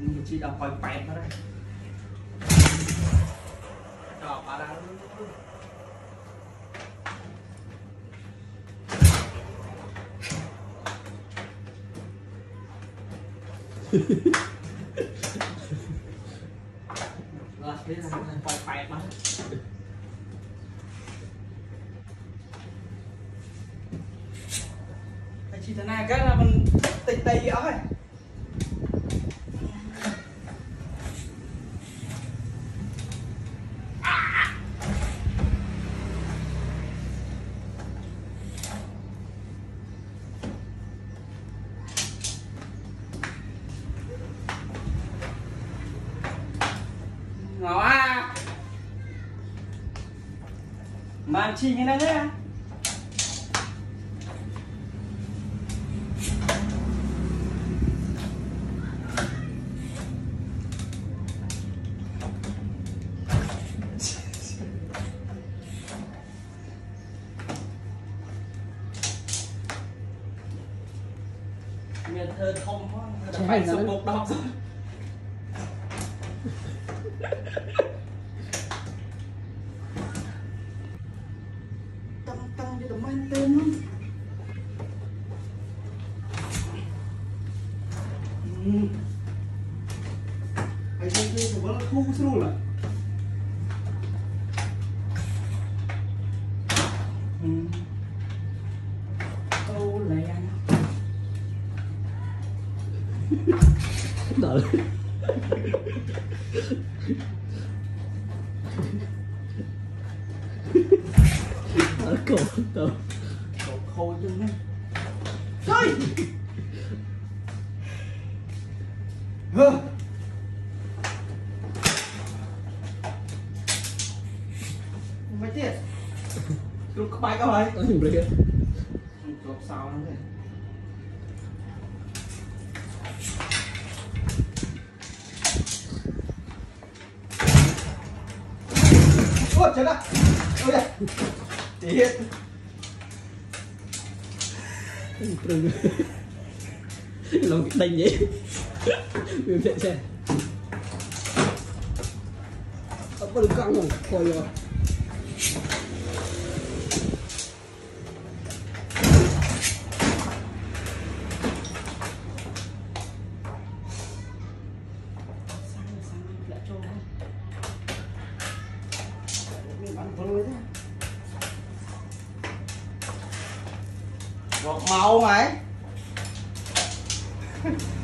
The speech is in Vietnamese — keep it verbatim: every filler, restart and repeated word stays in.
chỉ đọc coi bẹt đó đấy đọc bà đang là thế là coi bẹt mà chỉ thế này cái là mình tịt tì ở ấy ngỏ à màn chi như này nhé miền thơ thông quá phải sụp bột đọc rồi tăng tăng cho tụi mình tên luôn phải chơi chơi tụi nó thu xuống rồi câu này anh đợi ở cổ tao cổ khôi chân đấy chơi hơ mấy tiết lúc các bài câu này có nhiều đây chụp sao lắm thế ôi trời đất ôi đây tiết trừng lòng cái đành vậy mình chạy xe có được căng không coi rồi một màu mày